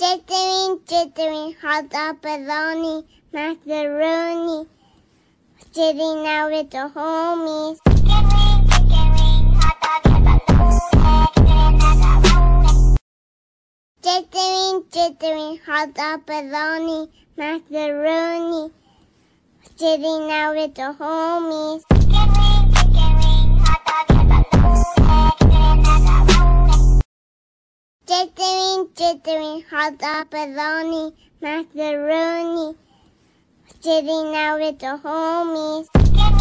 Jittering, hot dog, bologna, macaroni, sitting out with the homies. Jittering, hot dog, bologna, macaroni, sitting out with the homies. Jittering, hot dog, bologna, macaroni, sitting out with the homies.